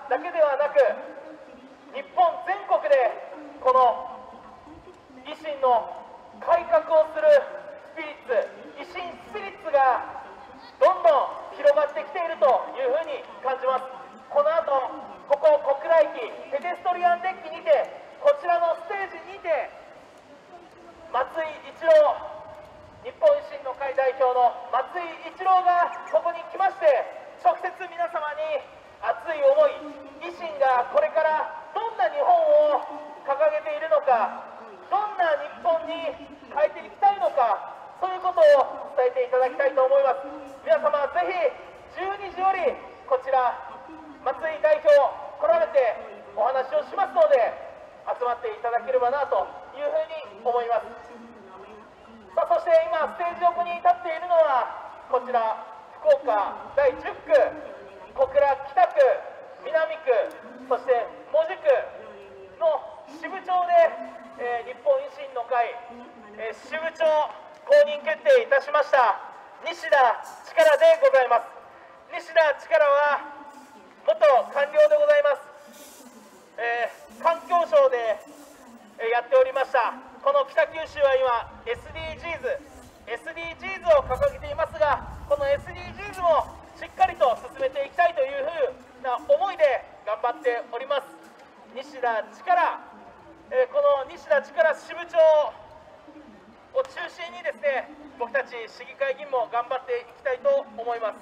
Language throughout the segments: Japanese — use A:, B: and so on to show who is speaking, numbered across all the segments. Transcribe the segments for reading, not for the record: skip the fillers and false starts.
A: だけではなく、日本全国でこの維新の改革をするスピリッツ、維新スピリッツがどんどん広がってきているというふうに感じます。この後、ここ小倉駅ペデストリアンデッキにて、こちらのステージにて松井一郎、日本維新の会代表の松井一郎がここに来まして、直接皆様に熱い思い、維新がこれからどんな日本を掲げているのか、どんな日本に変えていきたいのか、そういうことを伝えていただきたいと思います。皆様ぜひ12時よりこちら松井代表来られてお話をしますので、集まっていただければなというふうに思います。さあ、そして今ステージ横に立っているのはこちら福岡第10区、小倉北区、南区、そして門司区の支部長で、日本維新の会、支部長公認決定いたしました西田力でございます。西田力は元官僚でございます。環境省でやっておりました。この北九州は今 SDGs を掲げていますが、この SDGs もしっかりと進めていきたいというふうな思いで頑張っております。西田力、この西田力支部長を中心にですね、僕たち市議会議員も頑張っていきたいと思います。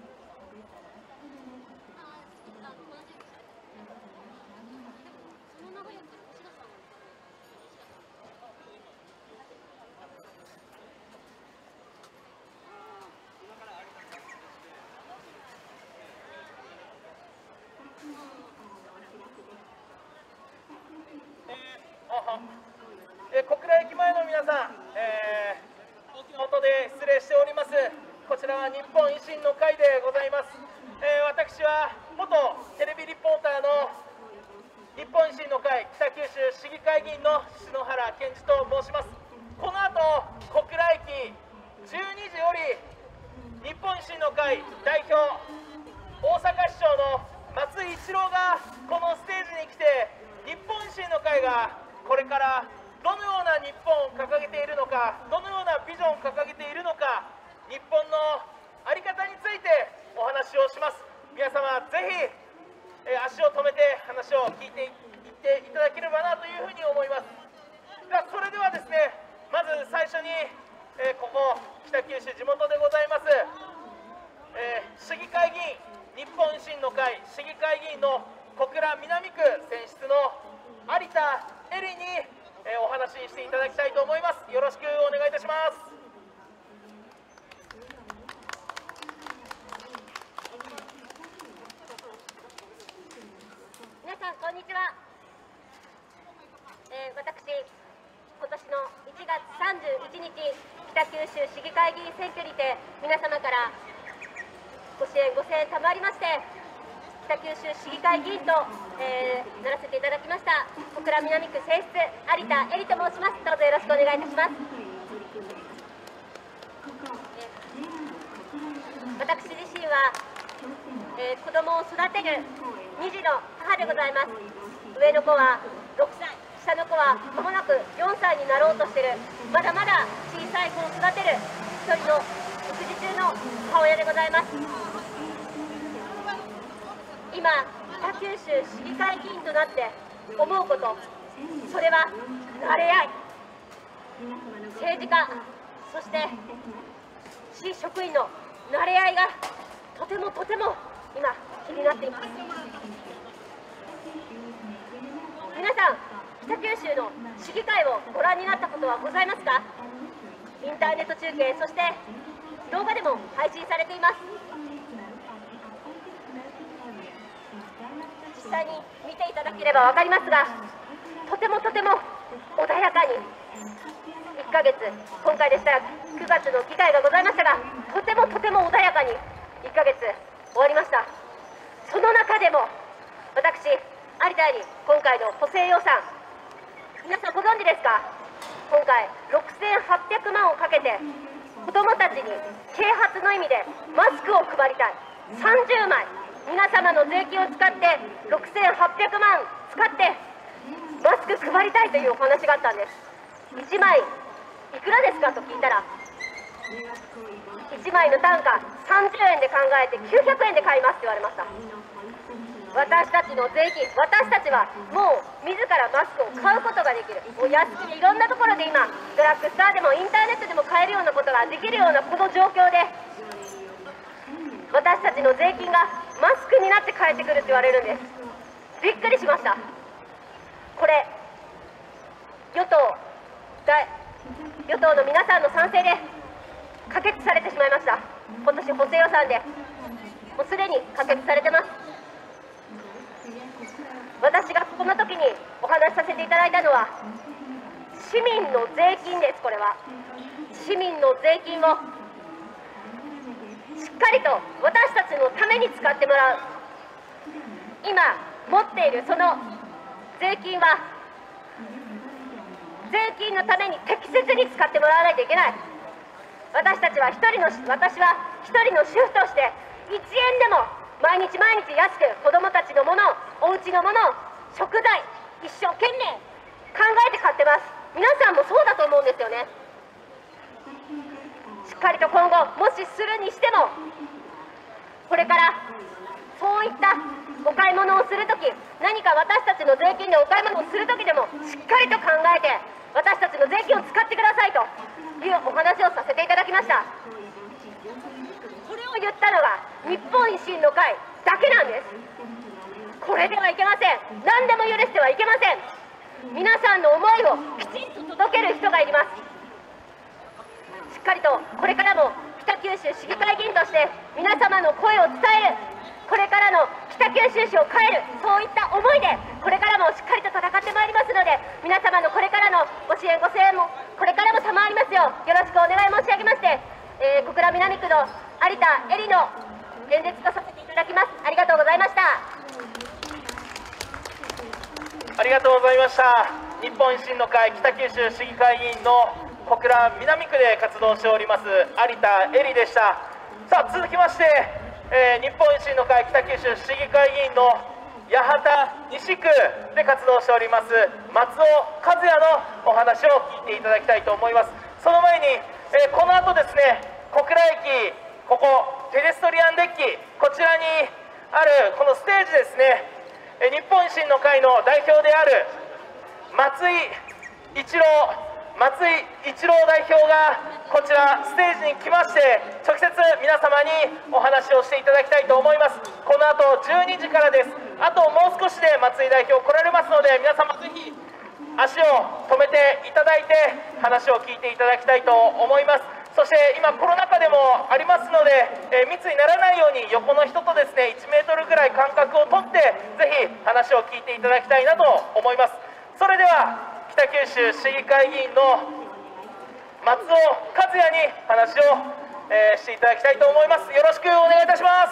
A: 小倉駅前の皆さん、元で失礼しております。こちらは日本維新の会でございます。私は元テレビリポーターの日本維新の会北九州市議会議員の篠原健二と申します。この後、小倉駅12時より日本維新の会代表、大阪市長の松井一郎がこのステージに来て、日本維新の会がこれからどのような日本を掲げているのか、どのようなビジョンを掲げているのか、日本の在り方についてお話をします。皆様ぜひ、足を止めて話を聞いていっていただければなというふうに思います。それではですね、まず最初に、ここ北九州地元でございます、市議会議員、日本維新の会市議会議員の小倉南区選出の有田絵里にお話ししていただきたいと思います。よろしくお願いいたします。
B: 皆さんこんにちは。私、今年の1月31日北九州市議会議員選挙にて皆様からご支援ご声援賜りまして、北九州市議会議員と、ならせていただきました小倉南区選出有田絵里と申します。どうぞよろしくお願いいたします。私自身は、子供を育てる2児の母でございます。上の子は6歳、下の子は間もなく4歳になろうとしている、まだまだ小さい子を育てる一人の育児中の母親でございます。今、北九州市議会議員となって思うこと、それは慣れ合い、政治家、そして市職員の慣れ合いがとても今気になっています。皆さん、北九州の市議会をご覧になったことはございますか？インターネット中継、そして動画でも配信されています。実際に見ていただければ分かりますが、とても穏やかに1ヶ月、今回でしたら9月の議会がございましたが、とても穏やかに1ヶ月終わりました。その中でも私、有田絵里、今回の補正予算、皆さんご存知ですか？今回6800万をかけて子どもたちに啓発の意味でマスクを配りたい。30枚皆様の税金を使って6800万使ってマスク配りたいというお話があったんです。1枚いくらですかと聞いたら、1枚の単価30円で考えて900円で買いますって言われました。私たちの税金、私たちはもう自らマスクを買うことができる、もう安くいろんなところで今ドラッグストアでもインターネットでも買えるようなことができるようなこの状況で、私たちの税金がマスクになって返ってくるって言われるんです。びっくりしました。これ与党の皆さんの賛成で可決されてしまいました。今年補正予算でもうすでに可決されてます。私がこの時にお話しさせていただいたのは市民の税金です。これは市民の税金をしっかりと私たちのために使ってもらう。今持っているその税金は税金のために適切に使ってもらわないといけない。私は一人の主婦として1円でも毎日安く子どもたちのもの、お家のもの、食材一生懸命考えて買ってます。皆さんもそうだと思うんですよね。しっかりと今後もしするにしても、これからそういったお買い物をするとき、何か私たちの税金でお買い物をするときでもしっかりと考えて私たちの税金を使ってくださいというお話をさせていただきました。これを言ったのが日本維新の会だけなんです。これではいけません。何でも許してはいけません。皆さんの思いをきちんと届ける人がいます。しっかりとこれからも北九州市議会議員として皆様の声を伝える、これからの北九州市を変える、そういった思いでこれからもしっかりと戦ってまいりますので、皆様のこれからのご支援ご声援もこれからも賜りますようよろしくお願い申し上げまして、小倉南区の有田絵里の演説とさせていただきます。ありがとうございました。
A: ありがとうございました。日本維新の会北九州市議会議員の小倉南区で活動しております有田絵里でした。さあ続きまして、日本維新の会北九州市議会議員の八幡西区で活動しております松尾和也のお話を聞いていただきたいと思います。その前に、この後ですね、小倉駅、ここペデストリアンデッキ、こちらにあるこのステージですね、日本維新の会の代表である松井一郎代表がこちらステージに来まして、直接皆様にお話をしていただきたいと思います。この後12時からです。あともう少しで松井代表来られますので、皆様ぜひ足を止めていただいて話を聞いていただきたいと思います。そして今コロナ禍でもありますので、密にならないように横の人とですね1メートルぐらい間隔を取ってぜひ話を聞いていただきたいなと思います。それでは北九州市議会議員の松尾和也に話を、していただきたいと思います。よろしくお願いいたします。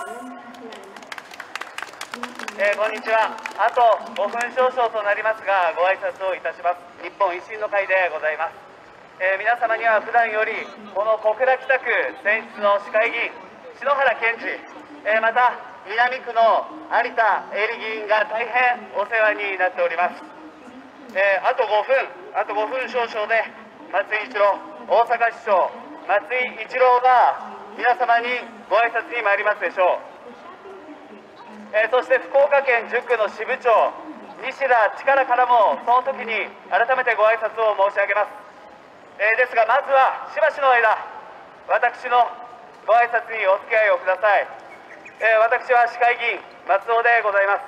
C: こんにちは。あと5分少々となりますがご挨拶をいたします。日本維新の会でございます。皆様には普段よりこの小倉北区選出の市会議員篠原健二、また南区の有田絵里議員が大変お世話になっております。あと5分少々で松井一郎大阪市長松井一郎が皆様にご挨拶に参りますでしょう。そして福岡県10区の支部長西田力からもその時に改めてご挨拶を申し上げます。ですがまずはしばしの間私のご挨拶にお付き合いをください。私は市会議員松尾でございます。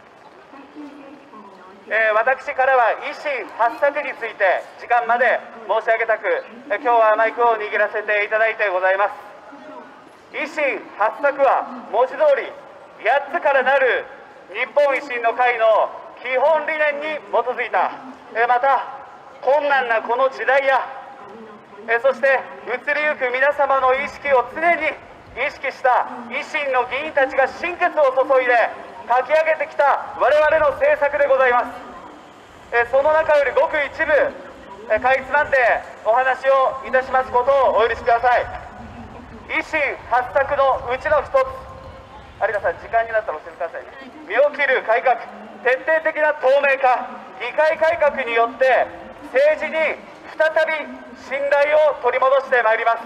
C: 私からは維新8策について時間まで申し上げたく、今日はマイクを握らせていただいてございます。維新8策は文字通り8つからなる日本維新の会の基本理念に基づいた、また困難なこの時代や、そして移りゆく皆様の意識を常に意識した維新の議員たちが心血を注いで書き上げてきた我々の政策でございます。その中よりごく一部かいつまんでお話をいたしますことをお許しください。維新8策のうちの一つ、 有田さん、時間になったら教えてくださいね。身を切る改革、徹底的な透明化、議会改革によって政治に再び信頼を取り戻してまいります。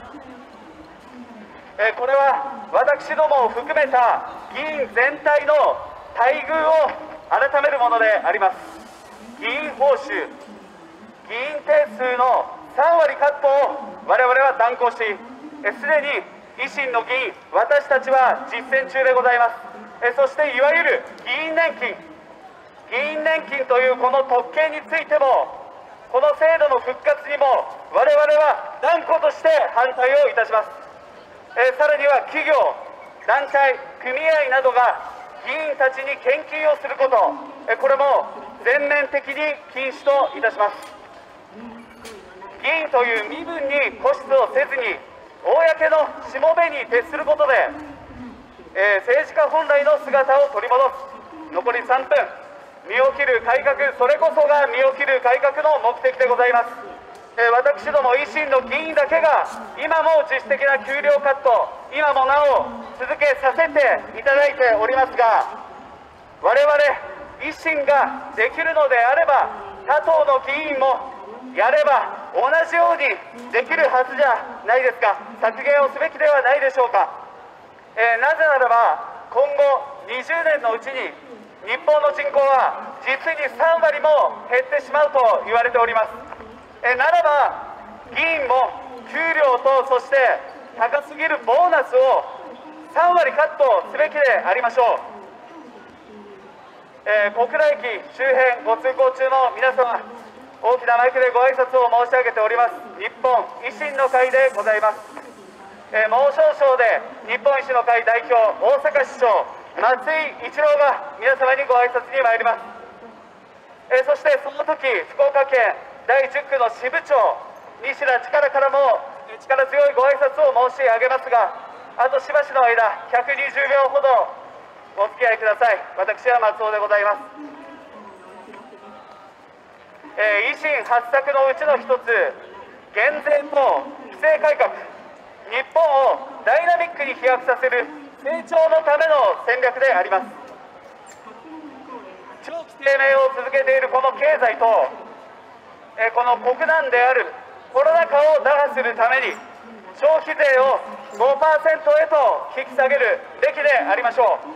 C: これは私どもを含めた議員全体の待遇を改めるものであります。議員報酬、議員定数の3割カットを我々は断行し、すでに維新の議員、私たちは実践中でございます。そしていわゆる議員年金というこの特権についても、この制度の復活にも我々は断固として反対をいたします。さらには企業、団体、組合などが議員たちに献金をすること、これも全面的に禁止といたします。議員という身分に固執をせずに、公のしもべに徹することで、政治家本来の姿を取り戻す。残り3分、身を切る改革、それこそが身を切る改革の目的でございます。私ども維新の議員だけが今も自主的な給料カット、今もなお続けさせていただいておりますが、我々維新ができるのであれば、他党の議員もやれば同じようにできるはずじゃないですか。削減をすべきではないでしょうか。なぜならば今後20年のうちに日本の人口は実に3割も減ってしまうと言われております。ならば議員も給料と、そして高すぎるボーナスを3割カットすべきでありましょう。小倉駅周辺ご通行中の皆様、大きなマイクでご挨拶を申し上げております日本維新の会でございます。もう少々で日本維新の会代表、大阪市長松井一郎が皆様にご挨拶に参ります。そしてその時、福岡県第10区の支部長西田力からも力強いご挨拶を申し上げますが、あとしばしの間120秒ほどお付き合いください。私は松尾でございます。維新8策のうちの一つ、減税と規制改革、日本をダイナミックに飛躍させる成長のための戦略であります。長期低迷を続けているこの経済と、この国難であるコロナ禍を打破するために消費税を 5% へと引き下げるべきでありましょ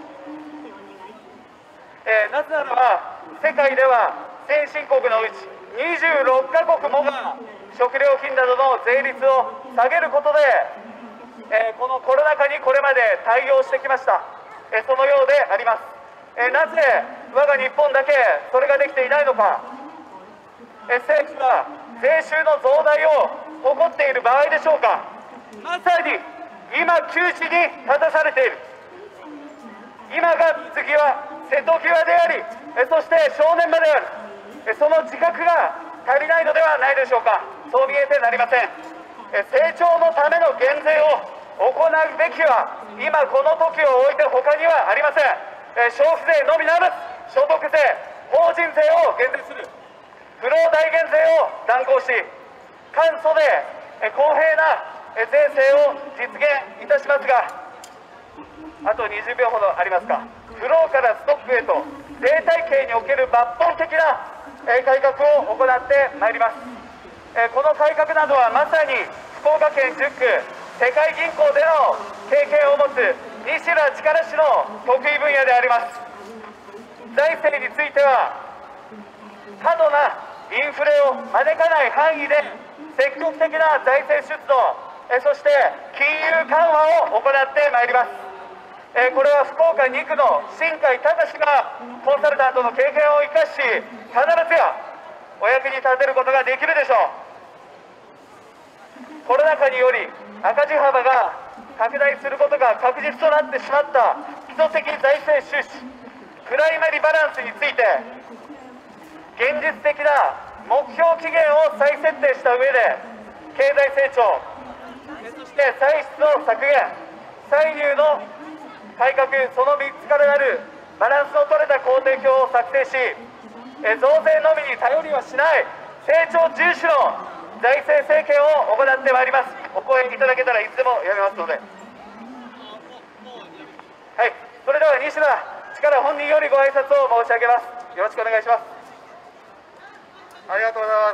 C: う。なぜならば世界では先進国のうち26カ国もが食料品などの税率を下げることで、このコロナ禍にこれまで対応してきました。そのようであります。なぜ我が日本だけそれができていないのか。政府は税収の増大を誇っている場合でしょうか。まさに今窮地に立たされている。今が水際、瀬戸際であり、そして正念場である。その自覚が足りないのではないでしょうか。そう見えてなりません。成長のための減税を行うべきは今この時を置いて他にはありません。消費税のみならず所得税、法人税を減税する、不労大減税を断行し、簡素で公平な税制を実現いたしますが、あと20秒ほどありますか。フローからストックへと税体系における抜本的な改革を行ってまいります。この改革などはまさに福岡県10区世界銀行での経験を持つ西田力氏の得意分野であります。財政については過度なインフレを招かない範囲で積極的な財政出動、そして金融緩和を行ってまいります。これは福岡2区の新海隆がコンサルタントの経験を生かし、必ずやお役に立てることができるでしょう。コロナ禍により赤字幅が拡大することが確実となってしまった基礎的財政収支、プライマリバランスについて現実的な目標期限を再設定した上で、経済成長、そして歳出の削減、歳入の改革、その3つからなるバランスの取れた工程表を策定し、増税のみに頼りはしない成長重視の財政政権を行ってまいります。お声いただけたらいつでもやめますので。 はい、それでは西田力本人よりご挨拶を申し上げます。よろしくお願いします。
D: ありがとうございます。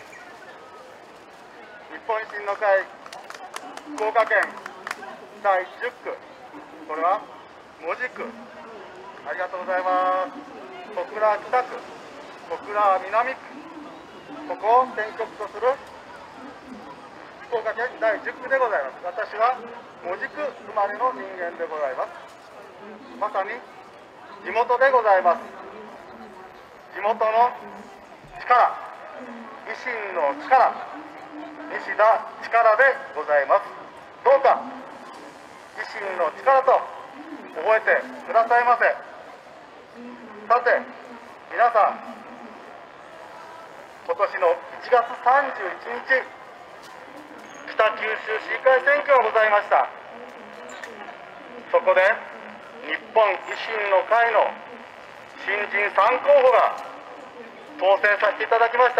D: 日本維新の会福岡県第10区、これは門司区、ありがとうございます。小倉北区、小倉南区、ここを選挙区とする福岡県第10区でございます。私は門司区生まれの人間でございます。まさに地元でございます。地元の力、維新の力、西田力でございます。どうか維新の力と覚えてくださいませ。さて皆さん、今年の1月31日北九州市議会選挙がございました。そこで日本維新の会の新人3候補が当選させていただきました。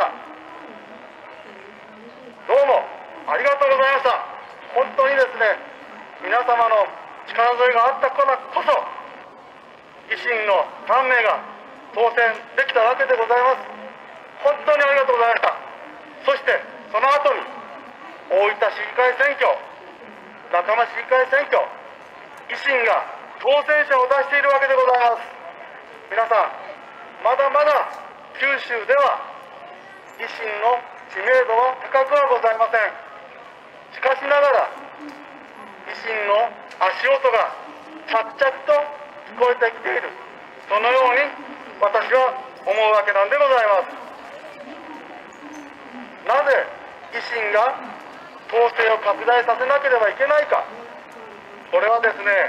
D: どうもありがとうございました。本当にですね、皆様の力添えがあったからこそ維新の3名が当選できたわけでございます。本当にありがとうございました。そしてその後に大分市議会選挙、中間市議会選挙、維新が当選者を出しているわけでございます。皆さん、まだまだ九州では維新の知名度は高くはございません。しかしながら維新の足音が着々と聞こえてきている、そのように私は思うわけなんでございます。なぜ維新が党勢を拡大させなければいけないか。これはですね、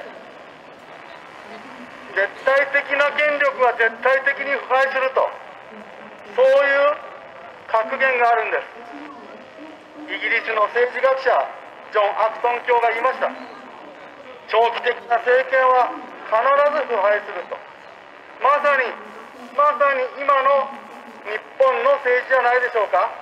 D: 絶対的な権力は絶対的に腐敗すると、そういう格言があるんです。イギリスの政治学者ジョン・アクトン教が言いました。長期的な政権は必ず腐敗すると。まさに今の日本の政治じゃないでしょうか。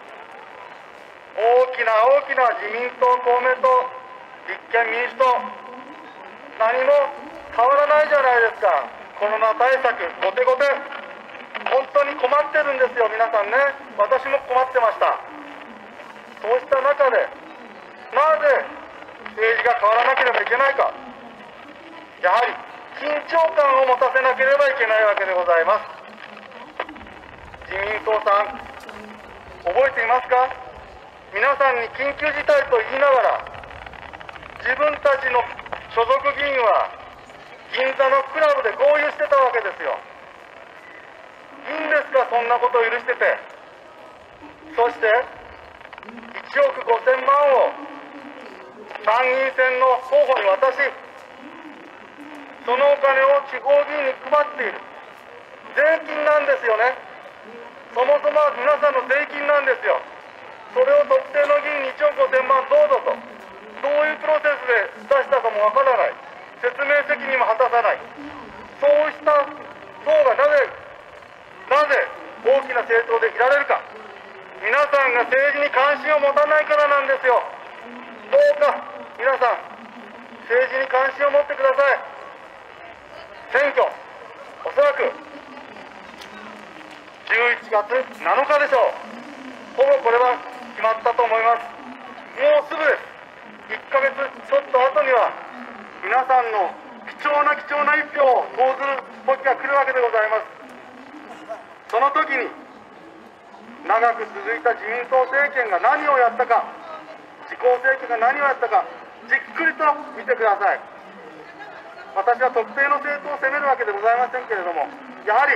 D: 大きな自民党、公明党、立憲民主党、何も変わらないじゃないですか。コロナ対策後手後手、本当に困ってるんですよ、皆さんね。私も困ってました。そうした中でなぜ政治が変わらなければいけないか。やはり緊張感を持たせなければいけないわけでございます。自民党さん、覚えていますか。皆さんに緊急事態と言いながら、自分たちの所属議員は銀座のクラブで合流してたわけですよ。いいんですか、そんなことを許してて。そして1億5000万を参議院選の候補に渡し、そのお金を地方議員に配っている。税金なんですよね。そもそもは皆さんの税金なんですよ。それを特定の議員に1億5000万どうぞと、どういうプロセスで出したかもわからない、説明責任も果たさない、そうした党がなぜ大きな政党でいられるか。皆さんが政治に関心を持たないからなんですよ。どうか皆さん、政治に関心を持ってください。選挙、おそらく11月7日でしょう。ほぼこれは決まったと思います。もうすぐです。1ヶ月ちょっと後には皆さんの貴重な1票を投ずる時が来るわけでございます。その時に長く続いた自民党政権が何をやったか、自公政権が何をやったか、じっくりと見てください。私は特定の政党を責めるわけでございませんけれども、やはり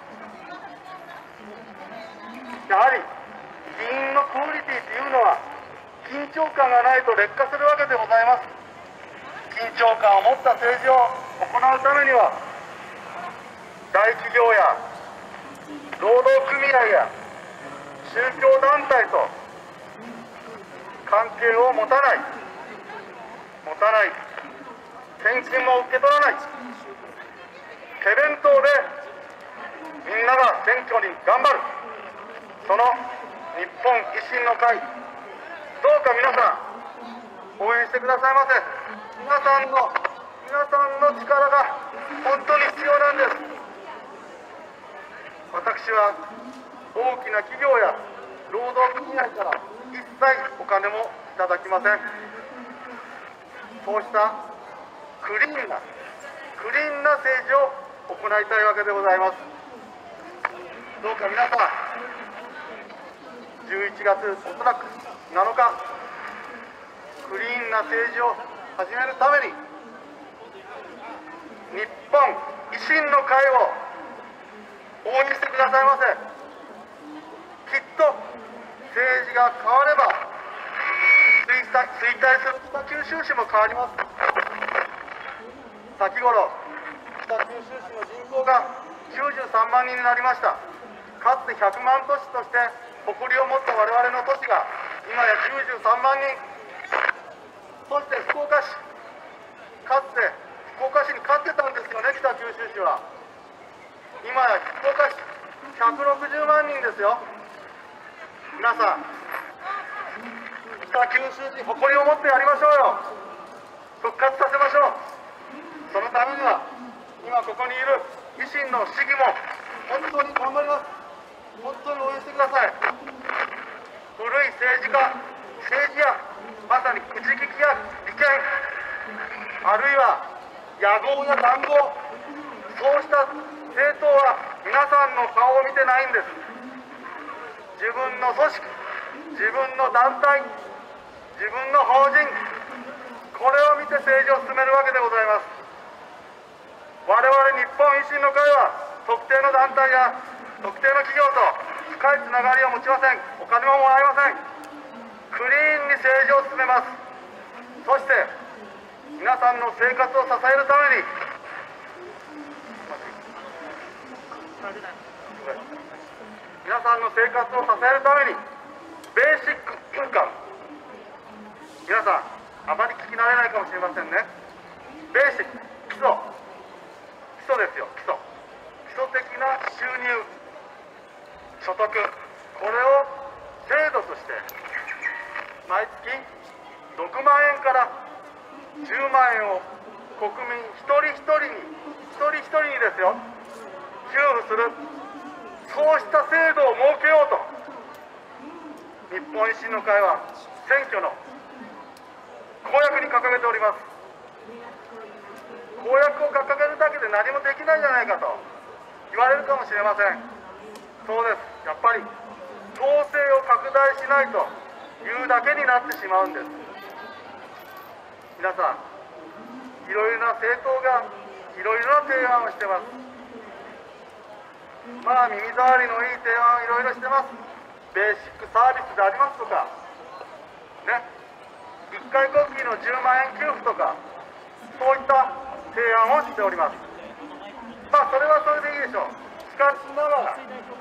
D: 議員のクオリティというのは緊張感がないと劣化するわけでございます。緊張感を持った政治を行うためには、大企業や労働組合や宗教団体と関係を持たない、献金も受け取らない、手弁当でみんなが選挙に頑張る、その日本維新の会、どうか皆さん応援してくださいませ。皆さんの皆さんの力が本当に必要なんです。私は大きな企業や労働組合から一切お金もいただきません。そうしたクリーンな政治を行いたいわけでございます。どうか皆様、11月おそらく7日、クリーンな政治を始めるために、日本維新の会を応援してくださいませ。きっと政治が変われば、衰退する北九州市も変わります。先頃、北九州市の人口が93万人になりました。かつて100万都市として誇りを持った我々の都市が今や93万人。そして福岡市、かつて福岡市に勝ってたんですよね、北九州市は。今や福岡市160万人ですよ。皆さん、北九州市に誇りを持ってやりましょうよ。復活させましょう。そのためには今ここにいる維新の市議も本当に頑張ります。本当に応援してください。古い政治やまさに口利きや利権、あるいは野合や談合、そうした政党は皆さんの顔を見てないんです。自分の組織、自分の団体、自分の法人、これを見て政治を進めるわけでございます。我々日本維新の会は特定の団体や特定の企業と深いつながりを持ちません。お金ももらえません。クリーンに政治を進めます。そして皆さんの生活を支えるために、皆さんの生活を支えるためにベーシックインカム、皆さんあまり聞き慣れないかもしれませんね。ベーシック、基礎ですよ。基礎的な収入、所得、これを制度として毎月6万円から10万円を国民一人一人にですよ、給付する、そうした制度を設けようと日本維新の会は選挙の公約に掲げております。公約を掲げるだけで何もできないじゃないかと言われるかもしれません。そうです。やっぱり統制を拡大しないというだけになってしまうんです。皆さん、いろいろな政党がいろいろな提案をしてます。まあ耳障りのいい提案をいろいろしてます。ベーシックサービスでありますとかね、1回国旗の10万円給付とか、そういった提案をしております。まあそれはそれでいいでしょう。しかしながら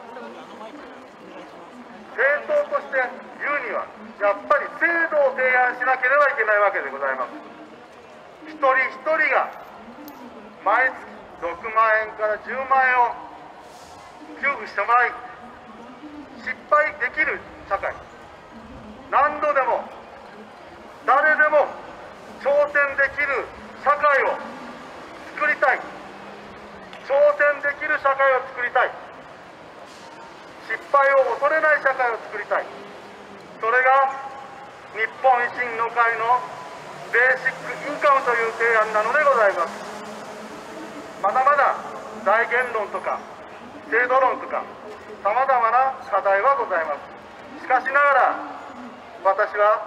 D: 政党として言うにはやっぱり制度を提案しなければいけないわけでございます。一人一人が毎月6万円から10万円を給付してもらい、失敗できる社会、何度でも誰でも挑戦できる社会を作りたい。挑戦できる社会を作りたい。失敗を恐れない社会を作りたい。それが日本維新の会のベーシックインカムという提案なのでございます。まだまだ財源論とか制度論とかさまざまな課題はございます。しかしながら私は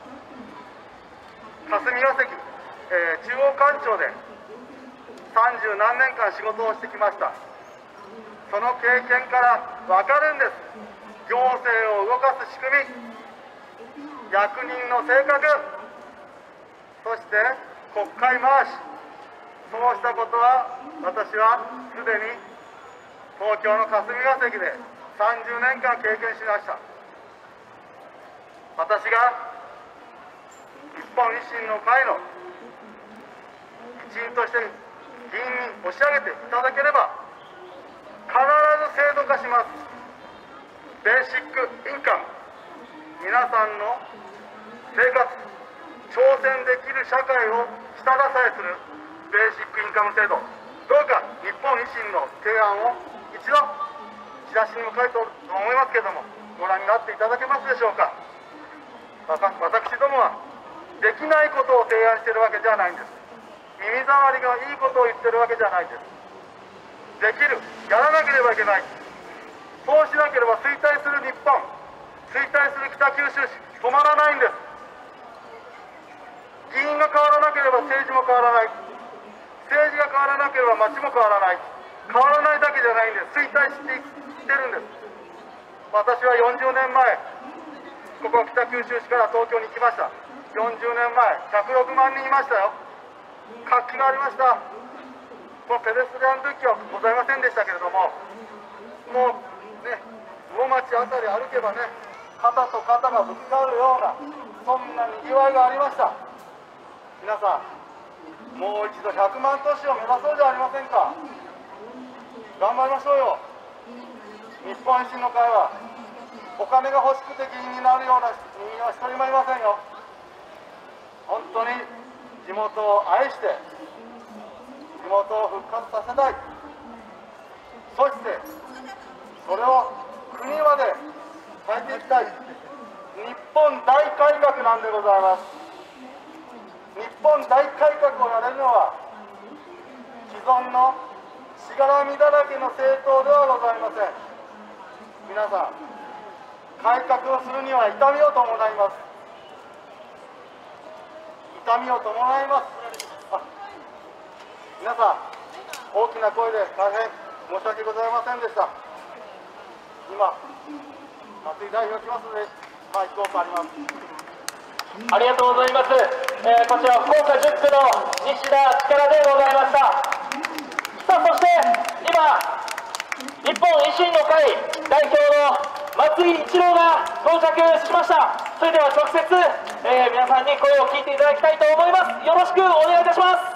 D: 霞が関、中央官庁で30何年間仕事をしてきました。その経験から分かるんです。行政を動かす仕組み、役人の性格、そして国会回し、そうしたことは私はすでに東京の霞が関で30年間経験しました。私が日本維新の会の一員として議員に押し上げていただければ必ず制度化します。ベーシックインカム、皆さんの生活、挑戦できる社会を下支えするベーシックインカム制度、どうか日本維新の提案を一度チラシにも書いておると思いますけれども、ご覧になっていただけますでしょうか。私どもはできないことを提案しているわけではないんです。耳障りがいいことを言ってるわけじゃないんです。できる、やらなければいけない。そうしなければ衰退する日本、衰退する北九州市、止まらないんです。議員が変わらなければ政治も変わらない。政治が変わらなければ町も変わらない。変わらないだけじゃないんです。衰退していってるんです。私は40年前、ここ北九州市から東京に来ました。40年前、106万人いましたよ。活気がありました。このペデストリアンルーキーはございませんでしたけれども、もうね、魚町あたり歩けばね、肩と肩がぶつかるような、そんなにぎわいがありました。皆さん、もう一度100万都市を目指そうじゃありませんか。頑張りましょうよ。日本維新の会はお金が欲しくて議員になるような人間は一人もいませんよ。本当に地元を愛して地元を復活させたい。そしてそれを国まで変えていきたい。日本大改革なんでございます。日本大改革をやれるのは既存のしがらみだらけの政党ではございません。皆さん、改革をするには痛みを伴います。痛みを伴います。皆さん、大きな声で大変申し訳ございませんでした。今、松井代表来ますので、マイクを借ります。
A: ありがとうございます。こちら福岡10区の西田力でございました。さあ、そして今、日本維新の会代表の松井一郎が到着しました。それでは直接、皆さんに声を聞いていただきたいと思います。よろしくお願いいたします。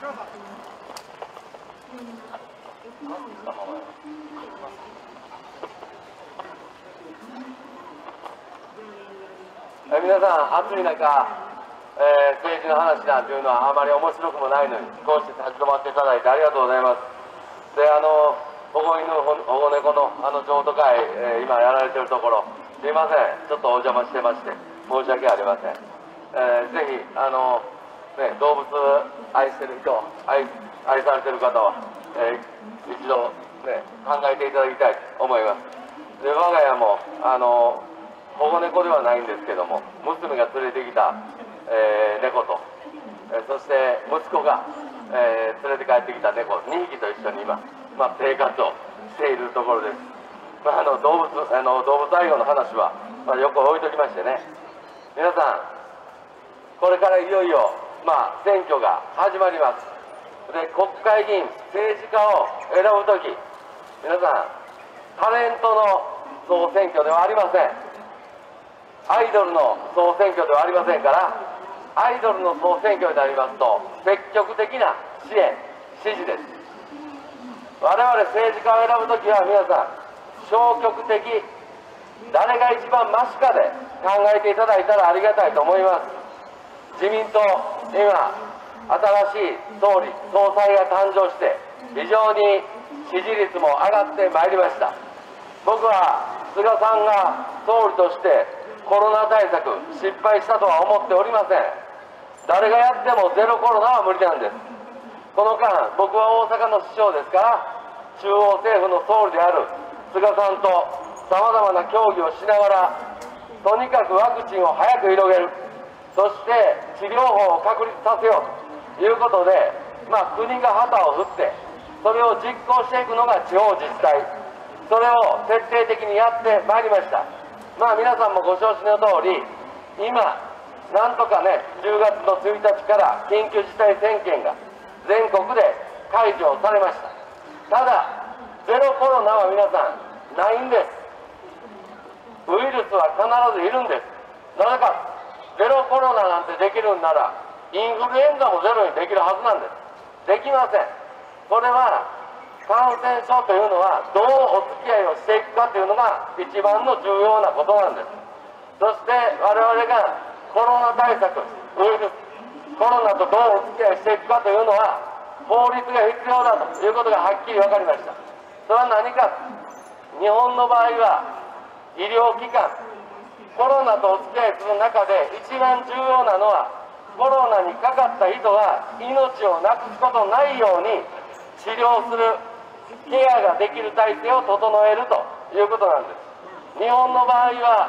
E: 皆さん、暑い中、政治の話なんていうのはあまり面白くもないのに、こうして立ち止まっていただいてありがとうございます。で、保護犬、保護猫の譲渡会、今やられてるところ、すいません、ちょっとお邪魔してまして、申し訳ありません。ぜひ、動物愛してる人、愛されてる方は、一度、考えていただきたいと思います。で、我が家も、保護猫ではないんですけども、娘が連れてきた、猫と、そして息子が、連れて帰ってきた猫2匹と一緒に今、生活をしているところです。動物愛護の話は、よく置いときましてね、皆さん、これからいよいよ、選挙が始まります。で、国会議員、政治家を選ぶとき、皆さん、タレントの総選挙ではありません。アイドルの総選挙ではありませんから、アイドルの総選挙になりますと、積極的な支援、支持です。我々政治家を選ぶときは皆さん、消極的、誰が一番マシかで考えていただいたらありがたいと思います。自民党、今、新しい総理、総裁が誕生して、非常に支持率も上がってまいりました。僕は菅さんが総理としてコロナ対策失敗したとは思っておりません。誰がやってもゼロコロナは無理なんです。この間、僕は大阪の市長ですから、中央政府の総理である菅さんとさまざまな協議をしながら、とにかくワクチンを早く広げる、そして治療法を確立させようということで、国が旗を振って、それを実行していくのが地方自治体、それを徹底的にやってまいりました。皆さんもご承知の通り、今、なんとかね、10月の1日から緊急事態宣言が全国で解除されました。ただ、ゼロコロナは皆さん、ないんです。ウイルスは必ずいるんです。なぜか、ゼロコロナなんてできるんなら、インフルエンザもゼロにできるはずなんです。できません。これは、感染症というのはどうお付き合いをしていくかというのが一番の重要なことなんです。そして我々がコロナ対策、ウイルス、コロナとどうお付き合いしていくかというのは法律が必要だということがはっきり分かりました。それは何か、日本の場合は医療機関、コロナとお付き合いする中で一番重要なのは、コロナにかかった人が命をなくすことないように治療するケアができる体制を整えるということなんです。日本の場合は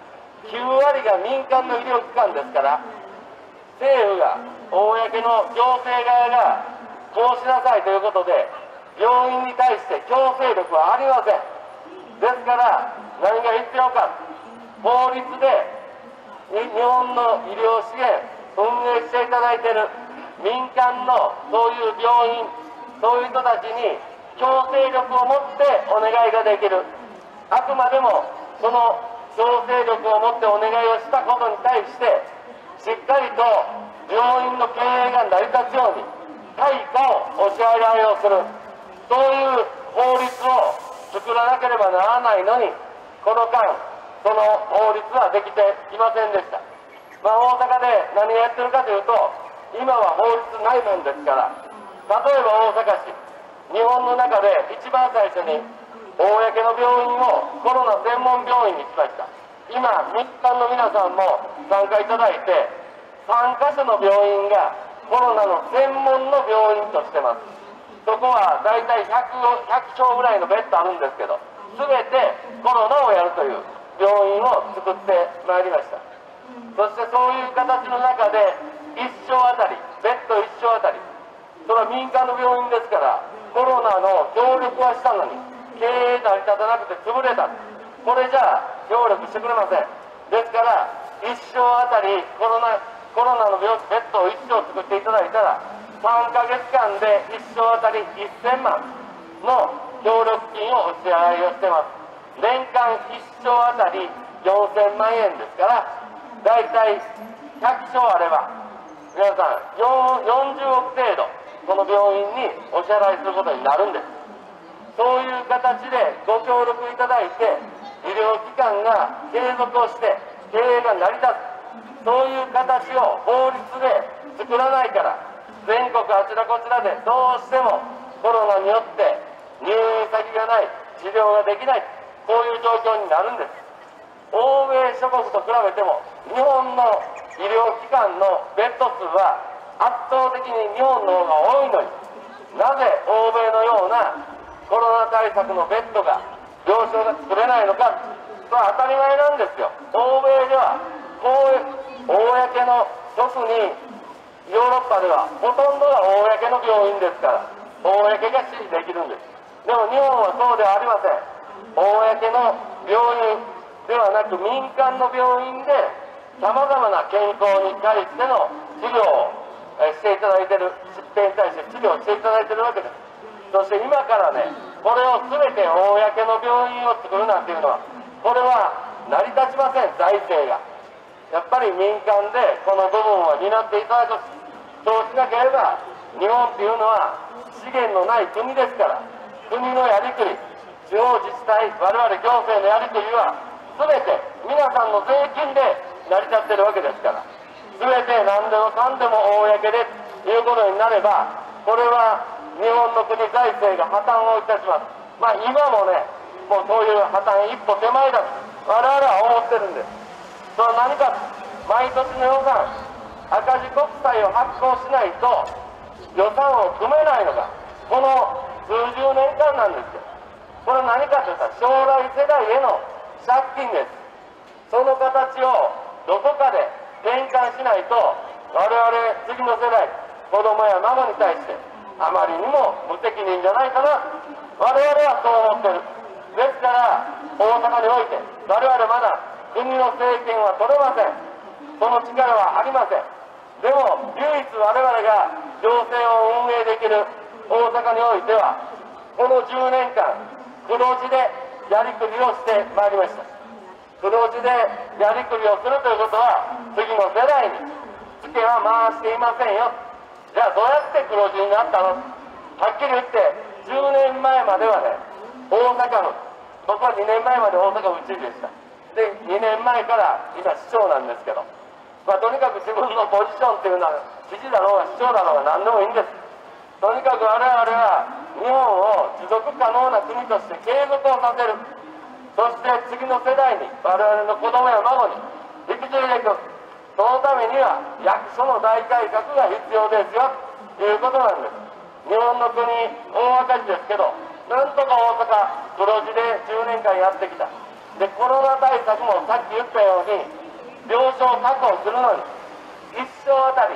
E: 9割が民間の医療機関ですから、政府が、公の行政側がこうしなさいということで、病院に対して強制力はありません。ですから何が必要か、法律で日本の医療資源運営していただいている民間のそういう病院、そういう人たちに強制力を持ってお願いができる。あくまでもその強制力を持ってお願いをしたことに対してしっかりと病院の経営が成り立つように対価をお支払いをする、そういう法律を作らなければならないのに、この間その法律はできていませんでした。大阪で何をやってるかというと、今は法律ないもんですから、例えば大阪市、日本の中で一番最初に公の病院をコロナ専門病院にしました。今民間の皆さんも参加いただいて、3カ所の病院がコロナの専門の病院としてます。そこはだいたい 100床ぐらいのベッドあるんですけど、全てコロナをやるという病院を作ってまいりました。そしてそういう形の中で1床あたり、ベッド1床あたり、それは民間の病院ですから、コロナの協力はしたのに経営成り立たなくて潰れた。これじゃあ協力してくれません。ですから1床あたりコロナのベッドを1床作っていただいたら、3ヶ月間で1床あたり1000万の協力金をお支払いをしてます。年間1床あたり4000万円ですから、だいたい100床あれば皆さん40億程度この病院にお支払いすることになるんです。そういう形でご協力いただいて、医療機関が継続をして経営が成り立つ、そういう形を法律で作らないから、全国あちらこちらでどうしてもコロナによって入院先がない、治療ができない、こういう状況になるんです。欧米諸国と比べても日本の医療機関のベッド数は圧倒的に日本の方が多いのに、なぜ欧米のようなコロナ対策のベッドが、病床が作れないのか、それは当たり前なんですよ。欧米では公の、特にヨーロッパではほとんどが公の病院ですから、公が支持できるんです。でも日本はそうではありません。公の病院ではなく民間の病院でさまざまな健康に対しての治療をしていただいている、疾病に対して治療をしていただいているわけです。そして今からね、これを全て公の病院を作るなんていうのは、これは成り立ちません。財政がやっぱり民間でこの部分を担っていただく。そうしなければ日本っていうのは資源のない国ですから、国のやりくり、地方自治体、我々行政のやりくりは全て皆さんの税金で成り立っているわけですから、全て何でもかんでも公でということになれば、これは日本の国財政が破綻をいたします。今もね、もうそういう破綻一歩手前だと我々は思ってるんです。それは何か、毎年の予算、赤字国債を発行しないと予算を組めないのがこの数十年間なんですよ。これは何かというと、将来世代への借金です。その形をどこかで転換しないと、我々次の世代、子供や孫に対してあまりにも無責任じゃないかな、我々はそう思ってる。ですから大阪において我々まだ国の政権は取れません。その力はありません。でも唯一我々が行政を運営できる大阪においては、この10年間黒字でやりくりをしてまいりました。黒字でやりくりをするということは、次の世代にツケは回していませんよ。じゃあどうやって黒字になったの？はっきり言って10年前まではね、大阪府、僕は2年前まで大阪府知事でした。で2年前から今市長なんですけど、とにかく自分のポジションっていうのは知事だろうが市長だろうが何でもいいんです。 とにかく我々は日本を持続可能な国として継続をさせる、そして次の世代に我々の子供や孫に引き継いでいく、そのためには役所の大改革が必要ですよということなんです。日本の国大赤字ですけど、なんとか大阪黒字で10年間やってきた。でコロナ対策もさっき言ったように病床確保するのに1床あたり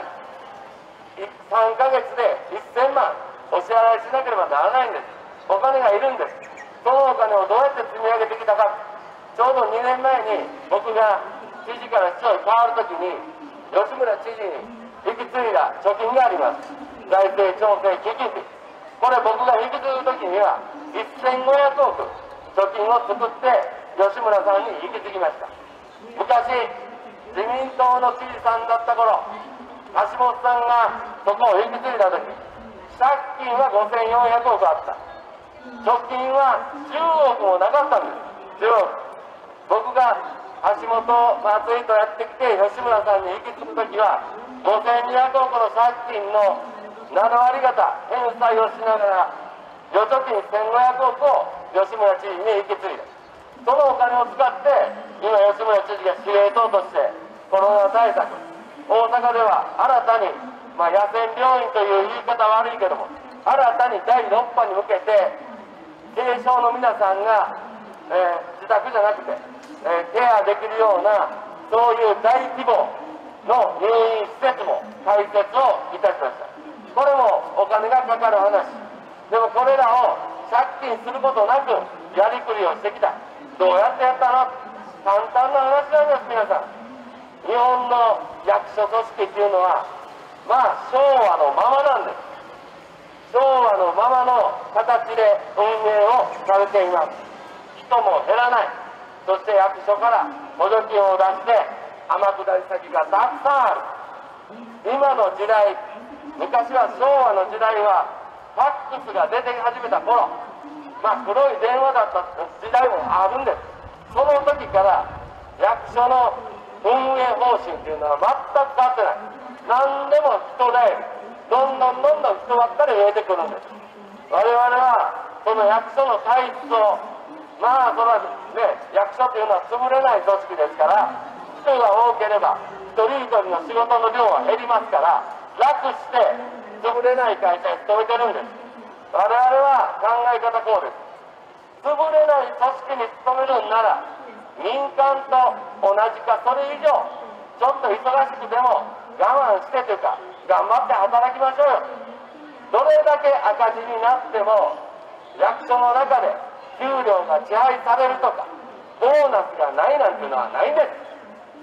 E: 3ヶ月で1000万お支払いしなければならないんです。お金がいるんです。そのお金をどうやって積み上げてきたか。ちょうど2年前に僕が知事から市長に変わるときに吉村知事に引き継いだ貯金があります。財政調整基金日、これ僕が引き継ぐときには1500億貯金を作って吉村さんに引き継ぎました。昔自民党の知事さんだった頃、橋本さんがそこを引き継いだとき、借金は5400億あった、貯金は10億もなかったんです。10億。僕が橋本松井とやってきて吉村さんに引き継ぐときは5200億の借金の7割方返済をしながら預貯金1500億を吉村知事に引き継いだ。そのお金を使って今吉村知事が司令塔としてコロナ対策、大阪では新たに、野戦病院という言い方悪いけども、新たに第6波に向けて軽症の皆さんが、自宅じゃなくて、ケアできるようなそういう大規模の入院施設も開設をいたしました。これもお金がかかる話でも、これらを借金することなくやりくりをしてきた。どうやってやったの？簡単な話なんです。皆さん、日本の役所組織っていうのは昭和のままなんです。昭和のままの形で運営をされています。人も減らない。そして役所から補助金を出して天下り先がたくさんある。今の時代、昔は昭和の時代はファックスが出て始めた頃、黒い電話だった時代もあるんです。その時から役所の運営方針っていうのは全く変わってない。何でも人でどんどん人ばっかり増えてくるんです。我々はその役所の体質を、それはね、役所というのは潰れない組織ですから、人が多ければ一人一人の仕事の量は減りますから、楽して潰れない会社に勤めてるんです。我々は考え方こうです。潰れない組織に勤めるんなら民間と同じかそれ以上ちょっと忙しくても我慢してというか頑張って働きましょうよ。どれだけ赤字になっても役所の中で給料が支配されるとかボーナスがないなんていうのはないんです。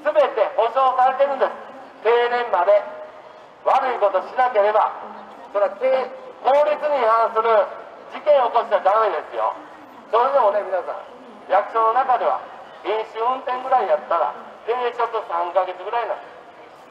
E: 全て保証されてるんです。定年まで悪いことしなければ、それは法律に違反する事件を起こしちゃダメですよ。それでもね、皆さん、役所の中では飲酒運転ぐらいやったら停職3ヶ月ぐらいなんです。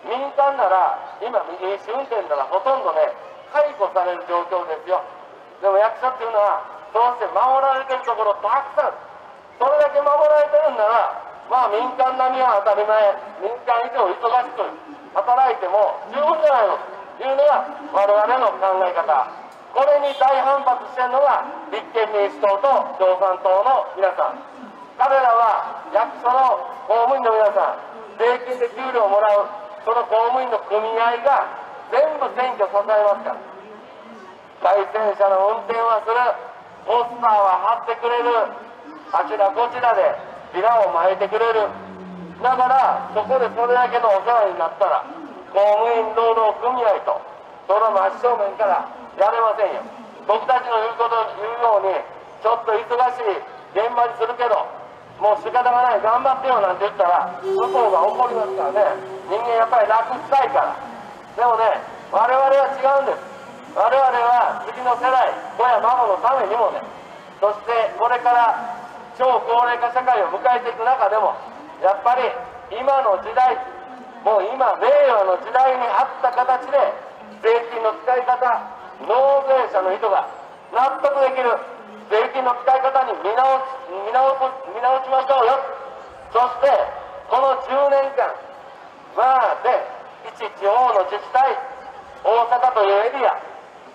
E: 民間なら今飲酒運転ならほとんどね解雇される状況ですよ。でも役所っていうのはそうして守られてるところたくさん、それだけ守られてるんなら民間並みは当たり前、民間以上忙しく働いても十分じゃないのというのが我々の考え方。これに大反発しているのが立憲民主党と共産党の皆さん。彼らは役所の公務員の皆さん、税金で給料をもらうその公務員の組合が全部選挙支えますから、街宣車の運転はする、ポスターは貼ってくれる、あちらこちらでビラを巻いてくれる。だからそこでそれだけのお世話になったら公務員労働組合とその真正面からやれませんよ。僕たちの言うようにちょっと忙しい現場にするけどもう仕方がない、頑張ってよなんて言ったら向こうが怒りますからね。人間やっぱり楽したいから。でもね、我々は違うんです。我々は次の世代、子や孫のためにもね、そしてこれから超高齢化社会を迎えていく中でもやっぱり今の時代、もう今令和の時代に合った形で税金の使い方、納税者の人が納得できる税金の使い方に見直しましょうよ。そしてこの10年間で一地方の自治体、大阪というエリア、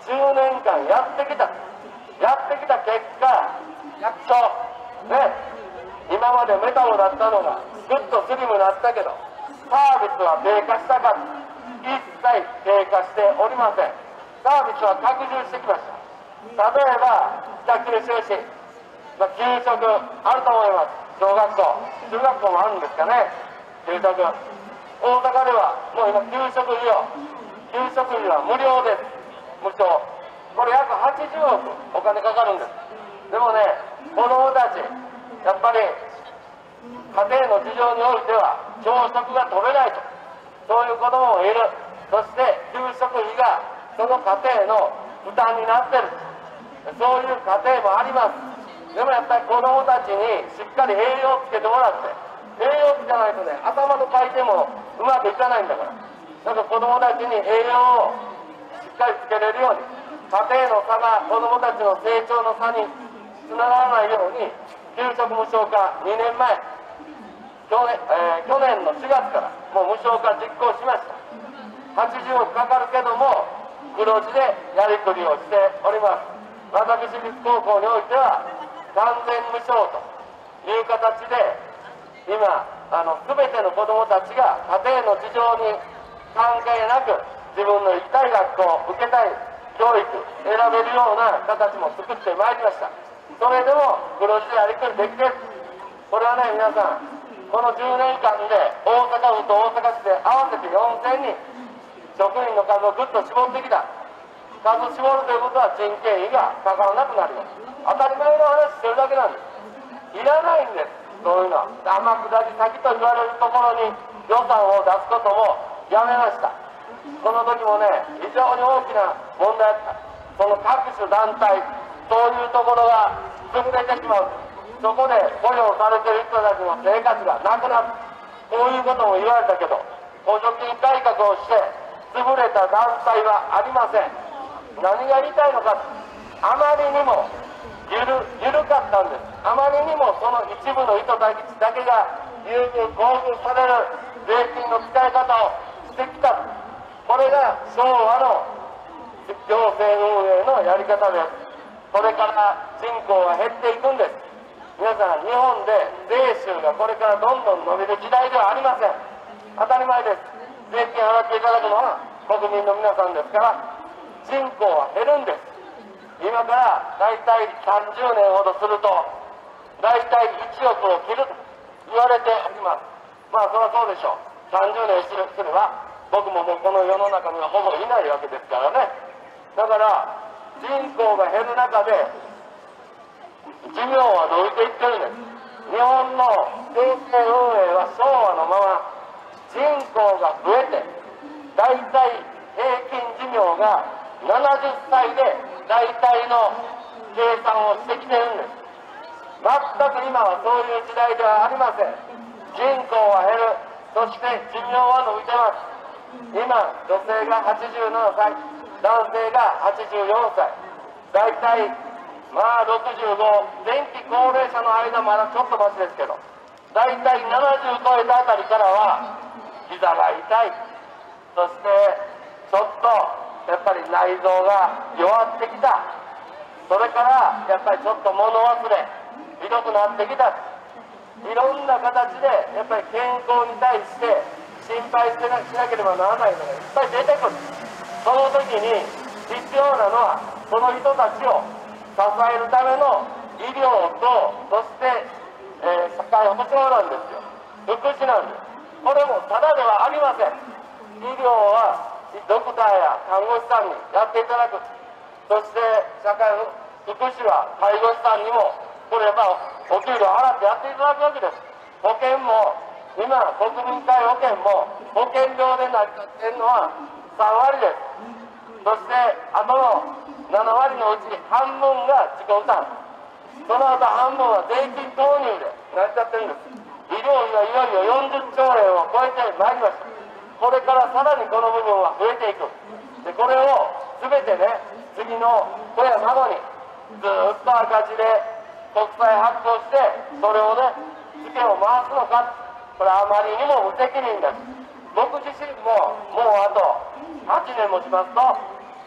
E: 10年間やってきた結果、役所、ね、今までメタボだったのがぐっとスリムになったけど、サービスは低下したか、一切低下しておりません。サービスは拡充してきました。例えば北九州市、給食あると思います。小学校、中学校もあるんですかね、給食。大阪ではもう今給食費は無料です。無償。これ約80億お金かかるんです。でもね、子供たちやっぱり家庭の事情においては朝食が取れないと、そういう子供もいる。そして給食費がその家庭の負担になってる、そういう家庭もあります。でもやっぱり子供たちにしっかり栄養をつけてもらって、栄養つかないとね、頭の回転もうまくいかないんだから、なんか子供たちに栄養をしっかりつけれるように、家庭の差が子供たちの成長の差につながらないように、給食無償化2年前、去年の4月からもう無償化実行しました。80億かかるけども黒字でやりくりをしております。私立高校においては完全無償という形で今全ての子どもたちが家庭の事情に関係なく自分の行きたい学校、受けたい教育選べるような形も作ってまいりました。それでも黒字でやりくりできて、これはね、皆さんこの10年間で大阪府と大阪市で合わせて4000人職員の数をぐっと絞ってきた。数絞るということは人件費がかからなくなります。当たり前の話してるだけなんです。いらないんです、そういうのは。天下り先と言われるところに予算を出すこともやめました。その時もね、非常に大きな問題だった。その各種団体、そういうところが潰れてしまう。そこで雇用されている人たちの生活がなくなる。こういうことも言われたけど、補助金改革をして潰れた団体はありません。何が言いたいのか、あまりにも緩かったんです。あまりにもその一部の人たちだけが優遇優遇される税金の使い方をしてきた。これが昭和の行政運営のやり方です。これから人口が減っていくんです。皆さん、日本で税収がこれからどんどん伸びる時代ではありません。当たり前です。税金払っていただくのは国民の皆さんですから、人口は減るんです。今から大体30年ほどすると大体1億を切ると言われております。まあそりゃそうでしょう。30年すれば僕ももうこの世の中にはほぼいないわけですからね。だから人口が減る中で寿命は伸びていってるんです。日本の政権運営は昭和のまま人口が増えて大体平均寿命が70歳で大体の計算をしてきてるんです。全く今はそういう時代ではありません。人口は減る、そして寿命は伸びてます。今女性が87歳、男性が84歳、大体まあ65、前期高齢者の間まだちょっとマシですけど、大体70超えたあたりからは膝が痛い、そしてちょっとやっぱり内臓が弱ってきた、それからやっぱりちょっと物忘れひどくなってきた、いろんな形でやっぱり健康に対して心配しなければならないのがいっぱい出てくる。その時に必要なのはその人たちを支えるための医療と、そして、社会保障なんですよ。福祉なんです。これもただではありません。医療はドクターや看護師さんにやっていただく。そして社会福祉は介護士さんにもこれやっぱお給料払ってやっていただくわけです。保険も今国民皆保険も保険料で成り立っているのは3割です。そしてあとの7割のうち半分が自己負担、その後半分は税金投入で成り立ってるんです。医療費はいよいよ40兆円を超えてまいりました。これからさらにこの部分は増えていく。でこれを全てね、次の子や孫にずっと赤字で国債発行してそれをねツケを回すのか、これあまりにも無責任です。僕自身ももうあと8年もしますと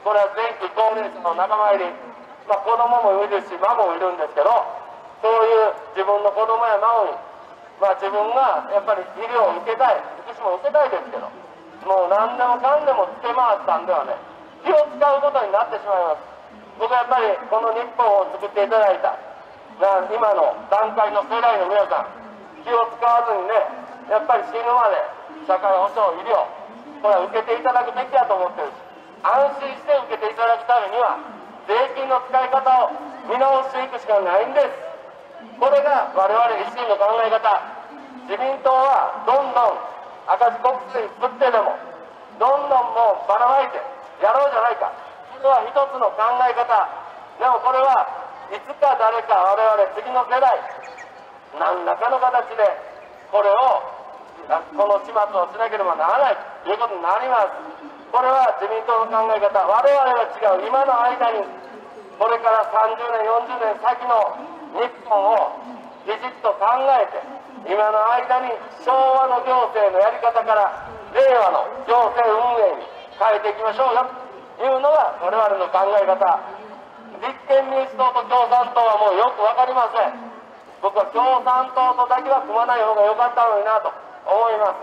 E: これは前期高齢者の仲間入り、子供もいるし孫もいるんですけど、そういう自分の子供や孫に、自分がやっぱり医療を受けたい、福祉も受けたいですけど、もう何でもかんでもつけ回したんではね、気を使うことになってしまいます。僕はやっぱりこの日本を作っていただいた今の段階の世代の皆さん、気を使わずにね、やっぱり死ぬまで社会保障、医療、これは受けていただくべきだと思ってるし、安心して受けていただくためには税金の使い方を見直していくしかないんです。これが我々維新の考え方。自民党はどんどん赤字国債作ってでもどんどんもうばらまいてやろうじゃないか。これは一つの考え方。でもこれはいつか誰か我々次の世代何らかの形でこれをこの始末をしなければならないということになります。これは自民党の考え方。我々は違う。今の間にこれから30年40年先の日本をきちっと考えて、今の間に昭和の行政のやり方から令和の行政運営に変えていきましょうよというのが我々の考え方。立憲民主党と共産党はもうよく分かりません。僕は共産党とだけは組まない方が良かったのになと思います。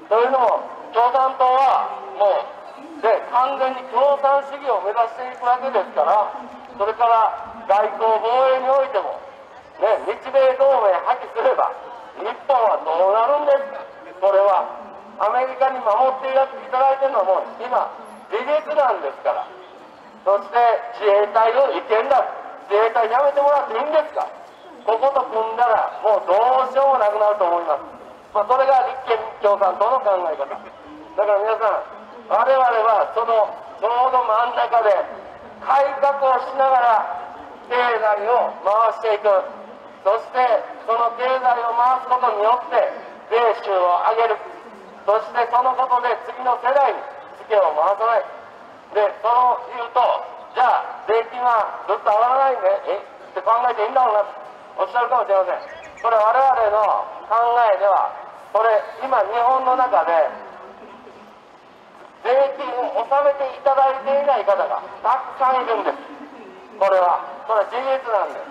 E: というのも共産党はもう完全に共産主義を目指していくわけですから、それから外交防衛においても、日米同盟破棄すれば日本はどうなるんですか。これはアメリカに守っていただいてるのも今事実なんですから。そして自衛隊を違憲だ、自衛隊やめてもらっていいんですか。ここと組んだらもうどうしようもなくなると思います。それが立憲共産党の考え方だから皆さん、我々はそのちょうど真ん中で改革をしながら経済を回していく。そしてその経済を回すことによって税収を上げる。そしてそのことで次の世代にツケを回さない。でそう言うと、じゃあ税金はずっと上がらないんでって考えていいんだろうなとおっしゃるかもしれません。これ我々の考えでは、これ今日本の中で税金を納めていただいていない方がたくさんいるんです。これは事実なんです。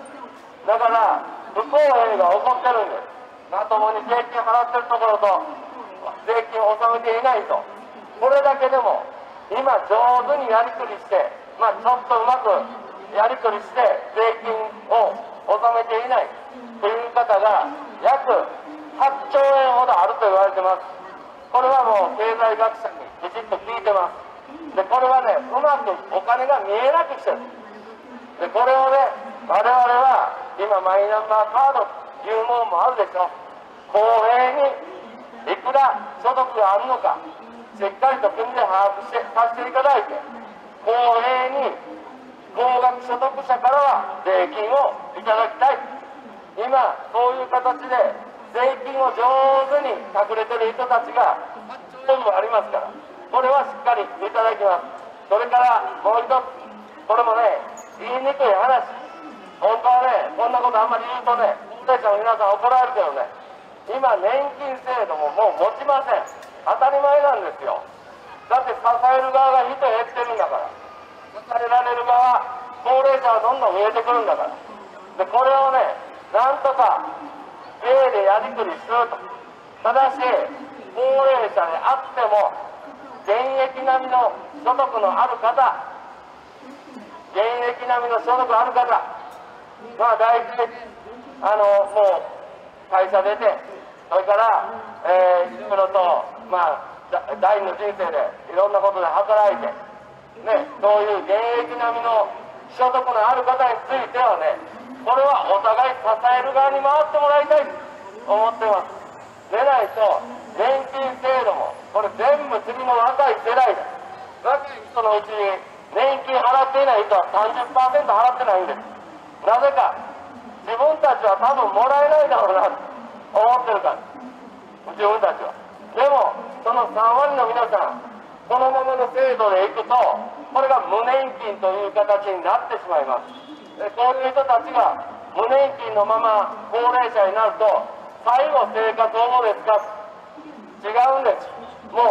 E: だから不公平が起こってるんです。まともに税金払ってるところと税金を納めていないと、これだけでも今上手にやりくりして、ちょっとうまくやりくりして税金を納めていないという方が約8兆円ほどあると言われてます。これはもう経済学者にきちっと聞いてます。でこれはね、うまくお金が見えなくしてる。でこれをね、我々は今マイナンバーカードというものもあるでしょ。公平にいくら所得があるのかしっかりと国で把握させていただいて、公平に高額所得者からは税金をいただきたい。今そういう形で税金を上手に隠れてる人たちが全部ありますから、これはしっかりいただきます。それからもう一つ、これもね、言いにくい話、本当はね、こんなことあんまり言うとね、高齢者の皆さん怒られるけどね、今年金制度ももう持ちません。当たり前なんですよ。だって支える側が人減ってるんだから、支えられる側、高齢者はどんどん増えてくるんだから。でこれをね、なんとか税でやりくりすると。ただし高齢者であっても現役並みの所得のある方、現役並みの所得ある方、大体もう会社出て、それからいろいろと第二の人生でいろんなことで働いて、そういう現役並みの所得のある方についてはね、これはお互い支える側に回ってもらいたいと思ってます。でないと年金制度もこれ全部次の若い世代だ。若い人のうちに年金払っていない人は 30% 払ってないんです。なぜか自分たちは多分もらえないだろうなと思ってるから、自分たちは。でもその3割の皆さん、このままの制度でいくとこれが無年金という形になってしまいます。でこういう人たちが無年金のまま高齢者になると最後生活保護ですか、違うんです。もう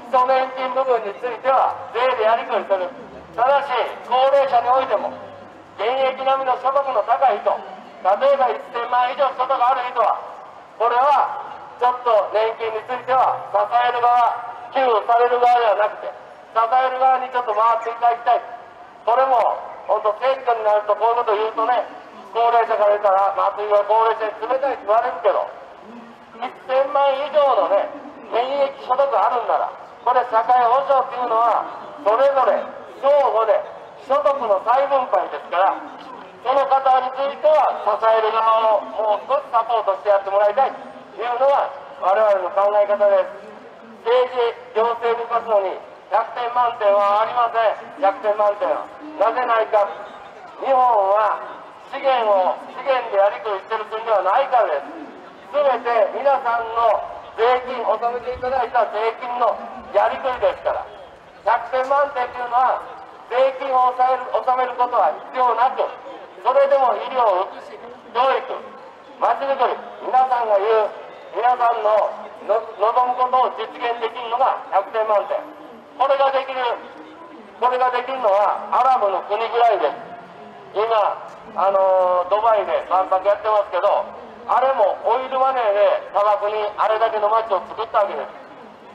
E: 基礎年金部分については税でやりくりする。ただし高齢者においても現役並みの所得の高い人、例えば1000万以上所得がある人は、これはちょっと年金については支える側、給付される側ではなくて支える側にちょっと回っていただきたい。これも本当選挙になるとこういうことを言うとね、高齢者から言ったら松井は高齢者に冷たいって言われるけど、1000万以上のね現役所得あるんなら、これ社会保障っていうのはそれぞれ相互で所得の再分配ですから、その方については支える側をもう少しサポートしてやってもらいたいというのが我々の考え方です。政治行政部活動に100点満点はありません。100点満点はなぜないか、日本は資源でやりくりしてる国ではないからです。全て皆さんの税金、納めていただいた税金のやりくりですから、100点満点というのは税金を納めることは必要なく、それでも医療、福祉、教育、まちづくり、皆さんが言う、皆さんの望むことを実現できるのが100点満点。これができるのはアラブの国ぐらいです。今ドバイで万博やってますけど、あれもオイルマネーで砂漠にあれだけの街を作ったわけです。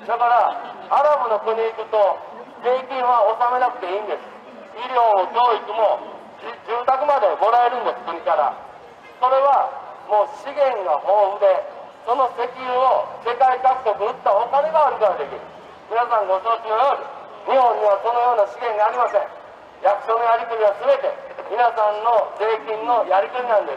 E: だからアラブの国に行くと税金は納めなくていいんです。医療、教育も住宅までもらえるんです、国から。それはもう資源が豊富で、その石油を世界各国売ったお金があるからできる。皆さんご承知のように、日本にはそのような資源がありません。役所のやりくりは全て皆さんの税金のやりくりなんです。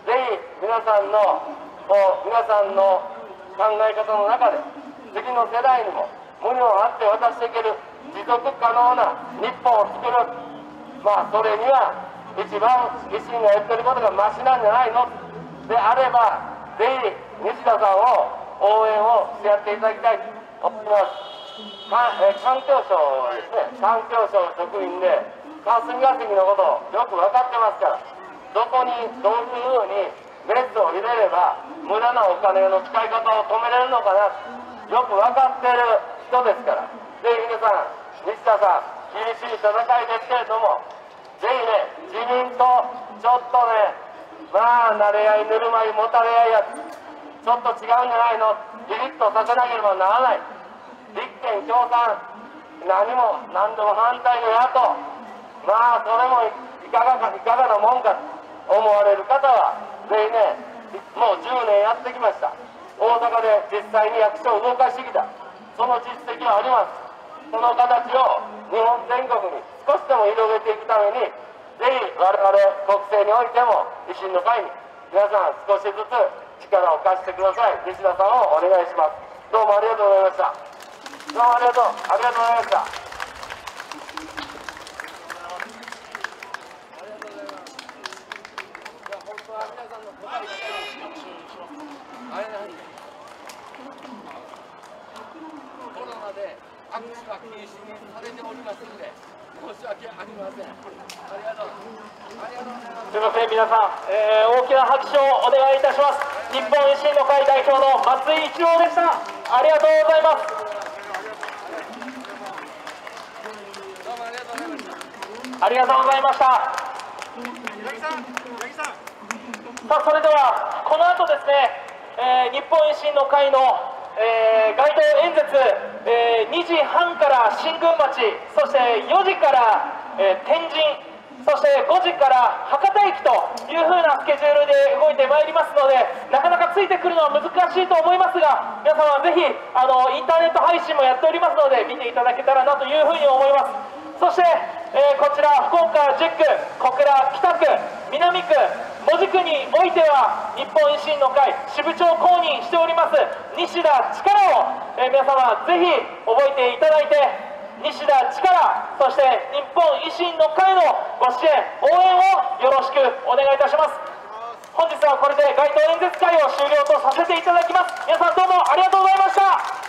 E: ぜひ皆さんの考え方の中で次の世代にも無料あって渡していける持続可能な日本を作る。それには一番維新が言ってることがマシなんじゃないのであれば、ぜひ西田さんを応援をしてやっていただきたいと思います。環境省はですね、環境省職員で霞が関のことをよく分かってますから、どこにどういうふうにメスを入れれば無駄なお金の使い方を止めれるのかな、よく分かってる人ですから、ぜひ皆さん、西田さん、厳しい戦いですけれども、ぜひね、自民党、ちょっとね、慣れ合い、ぬるま湯、もたれ合いや、ちょっと違うんじゃないの、ピリッとさせなければならない。立憲共産、何でも反対の野党、それもいかがなもんかと思われる方は、ぜひね、もう10年やってきました。大阪で実際に役所を動かしてきた、その実績はあります。その形を日本全国に少しでも広げていくために、ぜひ我々国政においても維新の会に皆さん少しずつ力を貸してください。西田さんをお願いします。どうもありがとうございました。どうもありがとうございました。コロナで握手が禁止にされておりますので、申し訳ありません。ありがとうございます。
A: すみません、皆さん、大きな拍手をお願いいたします。日本維新の会代表の松井一郎でした。ありがとうございます。ありがとうございました。さあ、それではこの後ですね、日本維新の会の、街頭演説、2時半から新宮町、そして4時から、天神、そして5時から博多駅というふうなスケジュールで動いてまいりますので、なかなかついてくるのは難しいと思いますが、皆様ぜひインターネット配信もやっておりますので見ていただけたらなというふうに思います。そして、こちら福岡10区、小倉北区、南区、門司区においては日本維新の会支部長公認しております西田力を、皆様ぜひ覚えていただいて、西田力、そして日本維新の会のご支援応援をよろしくお願いいたします。本日はこれで街頭演説会を終了とさせていただきます。皆さんどうもありがとうございました。